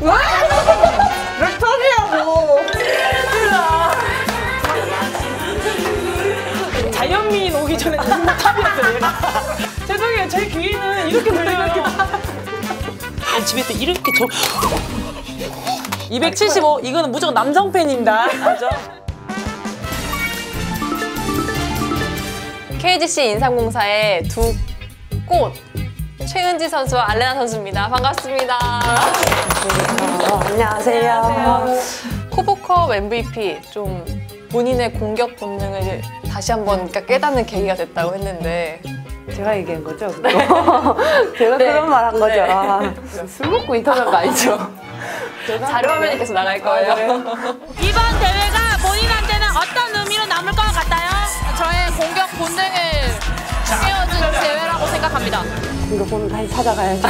몇 턴이라고. 자연미인 오기 전에 너무 탑이었어요, 얘가. 죄송해요, 제 귀에는 이렇게 들려요. 집에 또 이렇게 275, 이거는 무조건 남성 팬입니다. 맞아. KGC 인삼공사의 두 꽃, 최은지 선수와 알레나 선수입니다. 반갑습니다. 안녕하세요. 코보컵 MVP, 좀 본인의 공격 본능을 다시 한번 깨닫는 계기가 됐다고 했는데 제가 얘기한 거죠? 제가 그런 말 한 거죠. 아, 술 먹고 인터뷰한 거 아니죠? 자료 화면이 계속 나갈 거예요. 이번 대회가 본인한테는 어떤 의미로 남을 것 같아요? 저의 공격 본능을 깨워준 대회라고 생각합니다. 공격 본능 다시 찾아가야죠.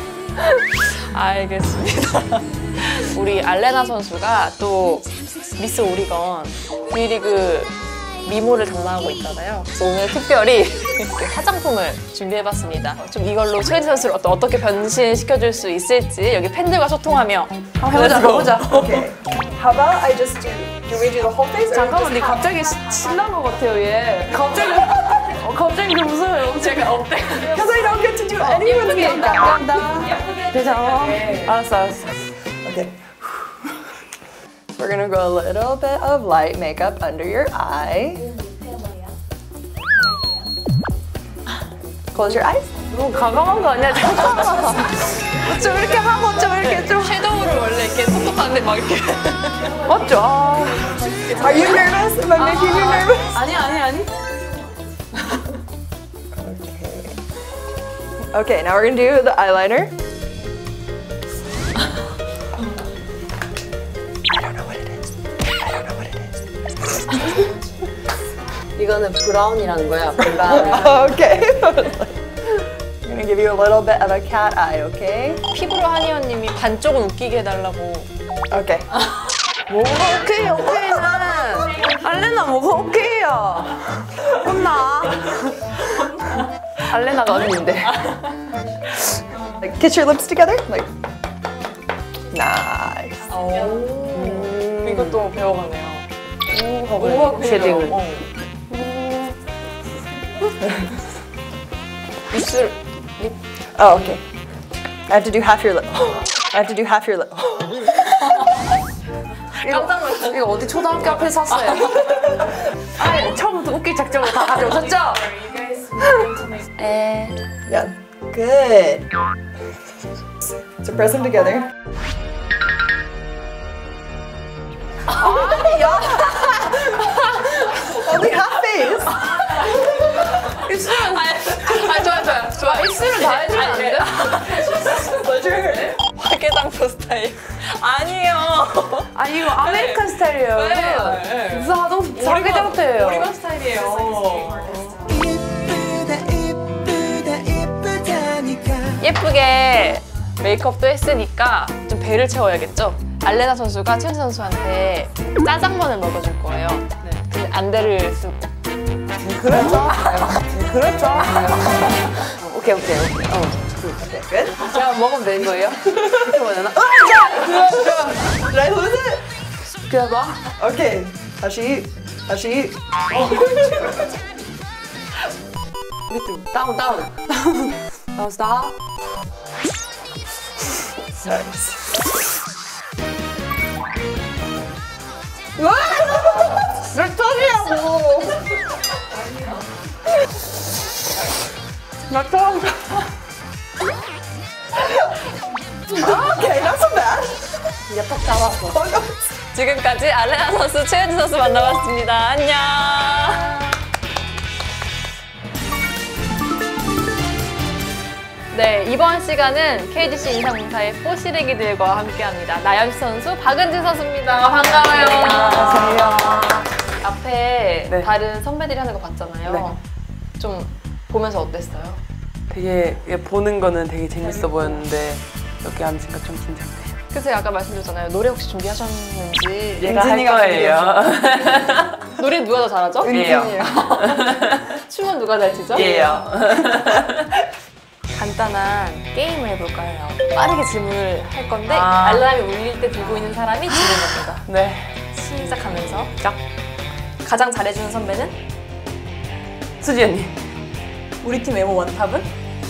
알겠습니다. 우리 알레나 선수가 또 미스 오리건 V리그 미모를 담당하고 있잖아요. 그래서 오늘 특별히 이렇게 화장품을 준비해봤습니다. 좀 이걸로 최은지 선수를 어떻게 변신시켜줄 수 있을지 여기 팬들과 소통하며 해보자. Okay. How about I just do we do the whole face? 잠깐만, 니 갑자기 신난 것 같아요, 얘. 갑자기 웃어요. 제가 어때? Because I don't get to do any of it. 되잖아. 알았어. Okay. We're gonna go a little bit of light makeup under your eye. Close your eyes. 너무 가감한 거 아니야? 잠깐만. 좀 이렇게 하고 좀 이렇게 좀. 섀도우를 원래 이렇게 톡톡하는데 막 이렇게 맞죠? Are you nervous? Am I making you nervous? 아니. Okay, now we're gonna do the eyeliner. I don't know what it is. 이거는 브라운이라는 거야, 브라운. Okay. I'm gonna give you a little bit of a cat eye, okay? 피부로 한의원님이 반쪽은 웃기게 해달라고. Okay. 뭐가 오케이는. 알레나 뭐가 오케이야. 혼나. 알레나가 언니인데. Like, kiss your lips together. Like, nice. 이것도 배워가네요. 하고 쉐딩을. 입술, 립. Oh, okay. I have to do half your lip. 깜짝 놀랐어요. 이거 어디 초등학교 앞에서 샀어요. 아니, 처음부터 웃길 작정으로 다 가져오셨죠? Yeah. Good. So press them together. Only half face. 입술은 좋아. 입술은 다 해주면 안 돼? Pleasure. 화개장터 스타일. 아니에요. 아니, 이거 아메리칸 스타일이에요. 네. 무슨 하동 사계장터예요. 오리건 스타일이에요. 예쁘게 메이크업도 했으니까 좀 배를 채워야겠죠? 알레나 선수가 최은지 선수한테 짜장면을 먹여줄 거예요. 근데 안대를 쓰고. 그렇죠. 오케이. Okay, good. 제가 먹으면 되는 거예요? 이렇게 먹어야 되나? Did I lose it? 그래 봐. Okay. 다시. 다운. 다운 스탑. Nice. 몇 턴이라고. 몇 턴. Okay, not so bad. 이제 턱 잡았어. Oh, no. 지금까지 알레나 선수, 최은지 선수 만나봤습니다. 안녕. 네, 이번 시간은 KGC 인삼공사의 뽀시래기들과 함께합니다. 나연씨 선수, 박은지 선수입니다. 반가워요. 안녕하세요. 앞에 네. 다른 선배들이 하는 거 봤잖아요. 네. 좀 보면서 어땠어요? 되게 보는 거는 되게 재밌어 보였는데 여기 앉으니까 좀 긴장돼요. 그래서 아까 말씀드렸잖아요. 노래 혹시 준비하셨는지. 얘가 할 거예요. 노래 누가 더 잘하죠? 얘요. 춤은 누가 잘 추죠? 얘요. 간단한 게임을 해볼까 해요. 빠르게 질문을 할 건데 아. 알람이 울릴 때 들고 있는 사람이 지는 겁니다. 네. 시작하면서 가장 잘해주는 선배는? 수지 언니. 우리 팀 외모 원탑은?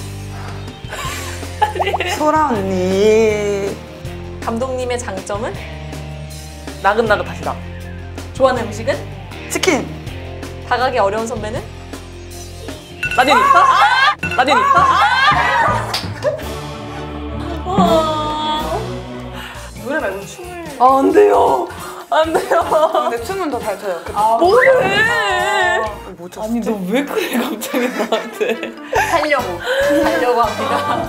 소라 언니. 감독님의 장점은? 나긋나긋하시다. 좋아하는 음식은? 치킨. 다가기 어려운 선배는? 나진이. 나진이. 노래 말고 춤을. 안 돼요. 안 돼요. 근데 춤은 더 잘 춰요. 뭐래? 못 췄어. 아니 너 왜 그래 갑자기 나한테? 하려고 합니다.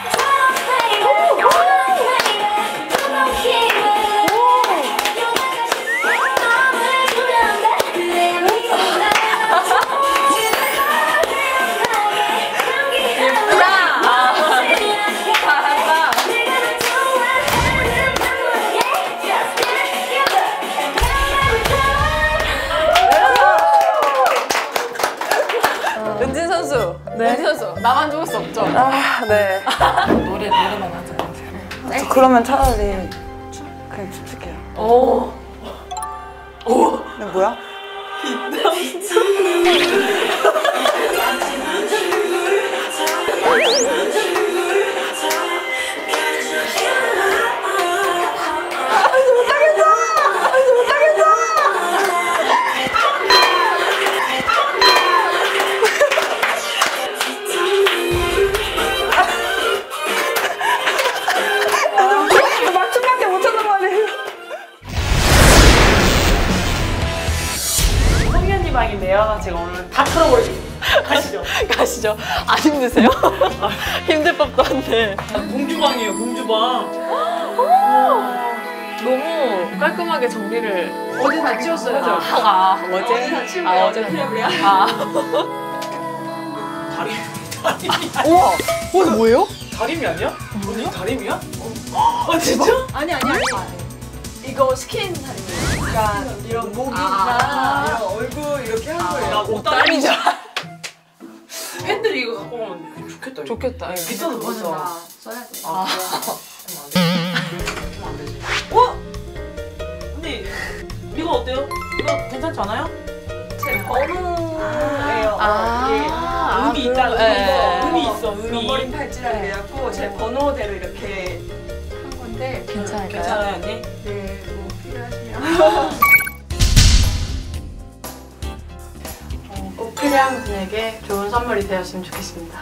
은진 선수, 은진 선수, 나만 죽을 수 없죠? 아, 네. 노래만 하자. 저 그러면 차라리 그냥 춤출게요. 오. 근데 뭐야? 맞춤밖에 못하는 말이에요. 성희 언니 방인데요. 제가 오늘 다 털어버리겠습니다. 가시죠. 가시죠. 안 힘드세요? 힘들 법도 한데. 공주방이에요. 공주방. 너무 깔끔하게 정리를. 어제 다 치웠어요. 어제? 다 치운 거예요. 어제 그냥. 우와! 이거 뭐예요? 다림이 아니야? 뭐냐? 다림이야? 아 진짜? 아니. 이거 스킨 다림이에요. 그러니까 이런 목이나 이런 얼굴 이렇게 한 거예요. 나 옷다림이죠. 팬들이 이거 갖고 오면 좋겠다. 이거. 좋겠다. 비싸서 못 사. 써야 돼. 그러면 안 되지. 어? 언니 이거 어때요? 이거 괜찮지 않아요? 제 번호예요. 음이 있다는 거. 음이 있어. 런거링 팔찌라고 해갖고 제 번호대로 이렇게 한 건데 괜찮을까요? 괜찮아요 언니? 네, 뭐 필요하시면 꼭 필요한 분에게 좋은 선물이 되었으면 좋겠습니다.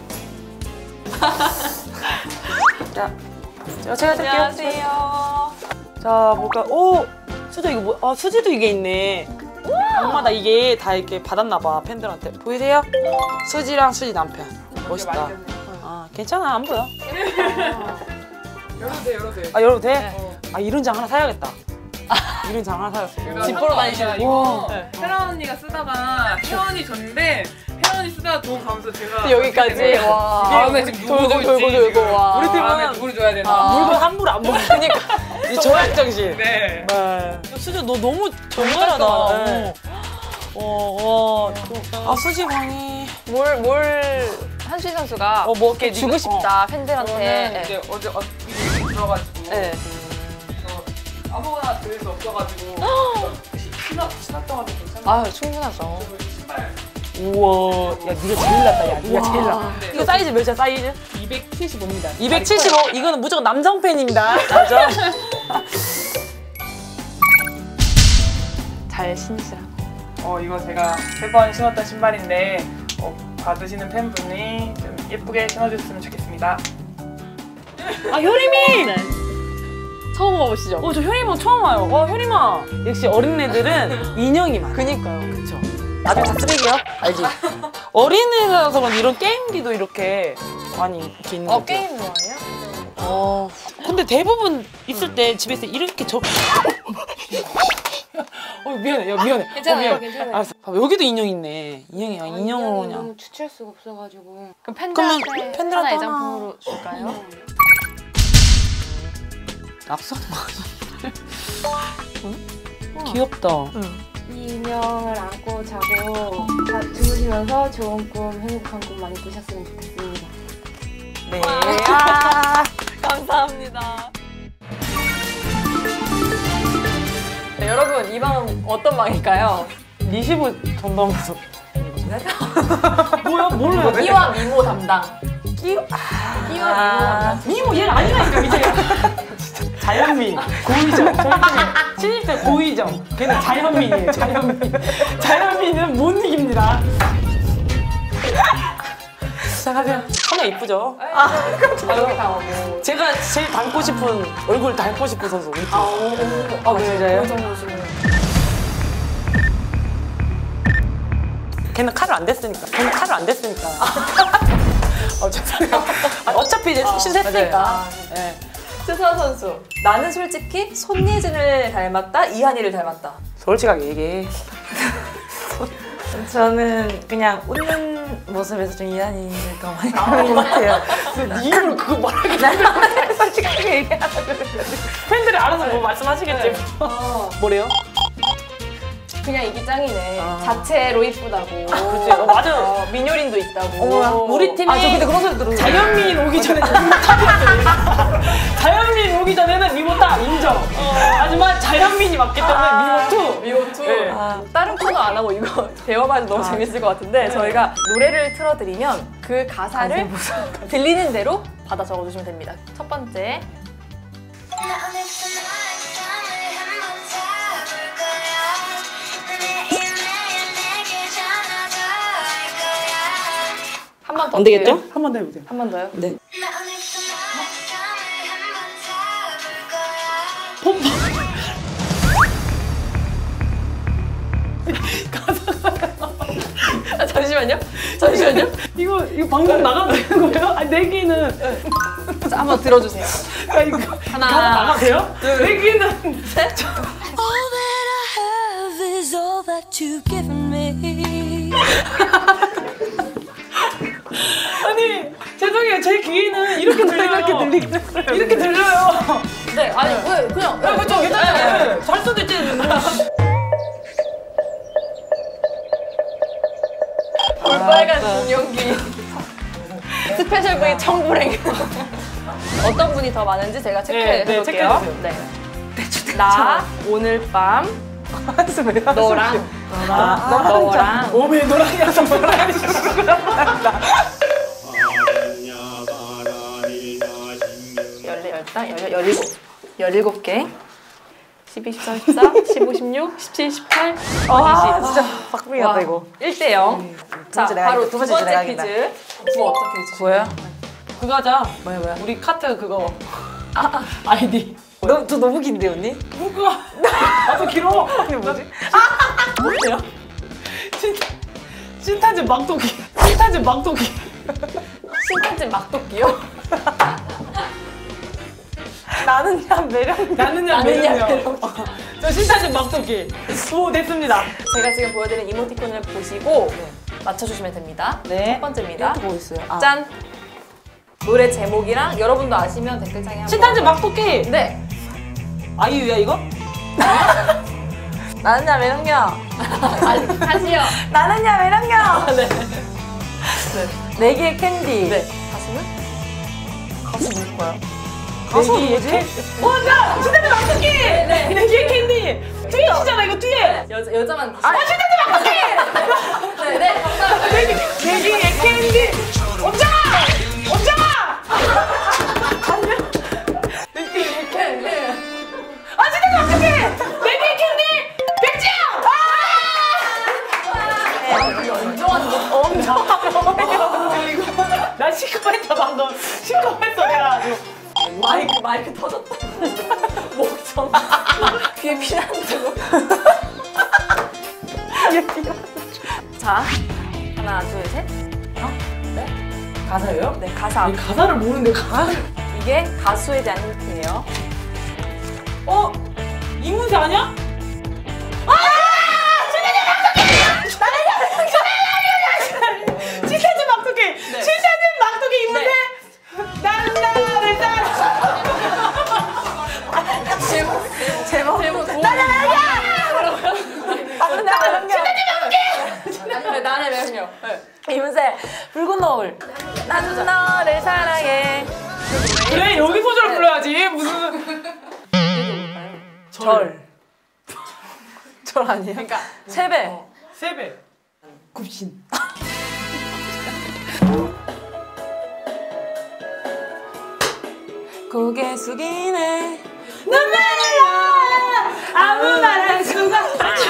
제가 드릴게요. 안녕하세요. 자, 볼까? 오! 수지 이거 뭐? 아, 수지도 이게 있네. 엄마다 이게 다 이렇게 받았나봐, 팬들한테. 보이세요? 수지랑 수지 남편. 멋있다. 아, 괜찮아, 안 보여. 열어도 돼, 열어도 돼. 아, 열어도 돼? 아, 이런 장 하나 사야겠다. 이런 장 하나 사야겠어. 집 보러 다니시는 이거 네. 혜라 언니가 쓰다가 혜원이 줬는데 혜원이 쓰다가 돈 가면서 제가 여기까지. 와. 다음에 지금 돌고. 와. 우리 다음에 팀은 물을 줘야 되나? 물건 함부로 안 먹어. 그니까. 이 저약 정신. 네. 네. 수지 너 너무 정갈하다. 네. 아, 수지 방이. 한수희 선수가 뭐 이렇게 주고 싶다, 팬들한테. 저는 네. 이제 어제 미리 들어가지고 네. 저 아무거나 들을 수 없어가지고 신었던 것도 괜찮아요. 아, 충분하죠. 신발 우와. 야, 네가 제일 낫다, 야. 네가 제일 나. 이거 사이즈 몇이야, 사이즈? 275입니다. 275. 이거는 무조건 남성 팬입니다. 맞아? 잘 신으시라. 이거 제가 매번 신었던 신발인데 받으시는 팬분이 좀 예쁘게 신어줬으면 좋겠습니다. 아, 효림이! 네. 처음 와보시죠? 저 효림아 처음 와요. 효림아. 역시 어린애들은 인형이 많아. 그니까요. 그쵸. 나중에 다 쓰레기야? 알지? 어린애라서 그런지 이런 게임기도 이렇게 많이 이렇게 있는 거. 게임 좋아해요? 근데 대부분 있을 때 집에서 이렇게 미안해. 야, 미안해. 괜찮아요, 미안해. 괜찮아요. 알았어. 봐봐, 여기도 인형이 있네. 인형으로 그냥. 너무 주체할 수가 없어가지고. 그럼 팬들한테 그러면 팬들한테 하나 하나. 애장품으로 줄까요? 낙서는 귀엽다. 이 인형을 안고 자고 주무시면서 좋은 꿈, 행복한 꿈 많이 꾸셨으면 좋겠습니다. 네. 아. 감사합니다. 네, 여러분, 이 방 어떤 방일까요? 리시브 전담해서. 뭐야? 뭘 해야 돼? 끼와 미모 담당. 끼? 끼와 미모 담당. 미모 얘는 아니라니까 이제. 자연민 고의정 저희 중에 신입생 고의정 걔는 자연민이에요. 자연민은 못 이깁니다. 시작하세요. 선혜 이쁘죠? 자연이 강하고. 제가 제일 닮고 싶은 얼굴 닮고 싶은 선수 우리 팀. 진짜요? 걔는 칼을 안 댔으니까. 죄송해요. 어차피 이제 출신했으니까. 네. 최수아 선수. 나는 솔직히 손예진을 닮았다, 이한이를 닮았다. 솔직하게 얘기해. 저는 그냥 웃는 모습에서 좀 이한이를 더 많이 닮은 것 같아요. 네 입으로 그거 말하기 솔직하게 얘기하는 팬들이 알아서 뭐 말씀하시겠지. 뭐래요? 그냥 이기 짱이네. 자체로 이쁘다고. 그치. 맞아. 민효린도 있다고. 우리 팀이 저 근데 그런 소리 들은 자연민 오기 전에 미모탑이었어요. 자연민 오기 전에는 미모탑 인정. 하지만 자연민이 맞기 때문에 미모2. 네. 다른 코너 안 하고 이거 대화만 해도 너무 재밌을 것 같은데 저희가 노래를 틀어드리면 그 가사를 들리는 대로 받아 적어주시면 됩니다. 첫 번째. 한 번 더. 안 되겠죠? 한 번 더 해보세요. 한 번 더요? 네. 잠시만요. 이거 방송 나가도 되는 거예요? 아니 내기는 자, 한번 들어주세요. 이거 하나. 나가도 돼요? 내기는 All that I have is all that you've given me. 아니 죄송해요. 제 귀에는 이렇게 들려요. 이렇게 들려요. 네, 아니 왜 그냥 그렇죠. 괜찮아요. 잘 수도 있지. 볼빨간 공연기 스페셜 V 청불행. 어떤 분이 더 많은지 제가 체크해 볼게요. 체크해주세요. 네. 나 오늘 밤 너랑 너랑 오메 노랑이라서 노랑이 17개 12, 13, 14, 15, 16, 17, 18, 20. 진짜 박빙이었다 이거. 1대0. 자, 바로 두 번째 내가겠다. 퀴즈. 뭐 어떤 퀴즈? 뭐야? 그거 하자. 뭐야? 우리 카트 그거 아이디. 너 너무 긴데 언니? 뭐가? 나도 길어. 이게 뭐지? 뭐예요? 신탄진 막도기. 신탄진 막도끼요? 나는야 매력. 나는야 매력이요. 저 신탄진 막도기. 오 됐습니다. 제가 지금 보여드린 이모티콘을 보시고 맞춰주시면 됩니다. 네. 첫 번째입니다. 뭐 있어요? 짠! 노래 제목이랑 여러분도 아시면 댓글창에 한번 신탄진 막도기. 네! 아이유야 이거? 나는야 매력녀. 다시요! 나는야 매력녀. 네. 네 개의 캔디. 네. 가수는? 가수 누구 거야? 가수 뭐지? 나 신탄진 막도기. 네 개의 캔디. 트윗이잖아 이거 뒤에. 여자만 다시. 신탄진 막도기! 네, 감사합니다. 네 개의 캔디. 엄정아. 나 시커했다 방금. 시커했어 내가 아주. 마이크 터졌다. 목청. 귀에 피나는 줄. 자, 하나, 둘, 셋. 가사예요? 네, 가사. 이 가사를 모르는데 가사. 이게 가수에 대한 힌트예요. 이문세 아니야? 신탄진 막도기. 신탄진 막도기 이문세. 난 나를 따라. 제목 나는야 매력녀. 나는 매력녀. 이문세 붉은 노을. 난 너를 사랑해. 그래 여기 소절 불러야지 무슨 절 아니에요? 그러니까 세배. 세배 굽신 고개 숙이네. 아무 말 할 수가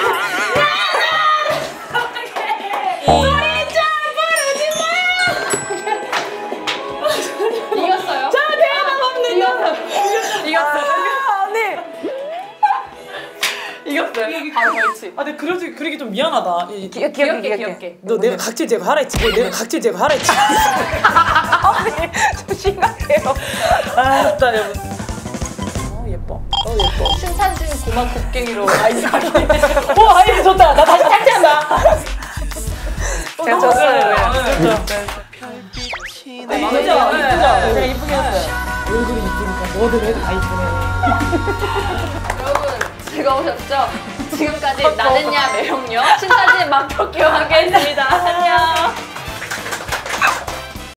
이겼어요. 이겼어요. 바로 벌칙. 아 근데 그러기 좀 미안하다 귀엽게. 너 내가 각질 제거하라 했지 내가 각질 제거하라 했지 좀 심각해요. 아따 여보 예뻐 예뻐 신탄진 고막 곡괭이로 아이스 하기. 오 아이디 좋다 나 다시 삭제한다 제가 졌어요. 진짜 제가 이쁘게 했어요 얼굴이 이쁘니까 뭐든 해도 다 이쁘네 여러분 즐거우셨죠? 지금까지 나는야 매력녀 신탄진 만평기와 함께 했습니다.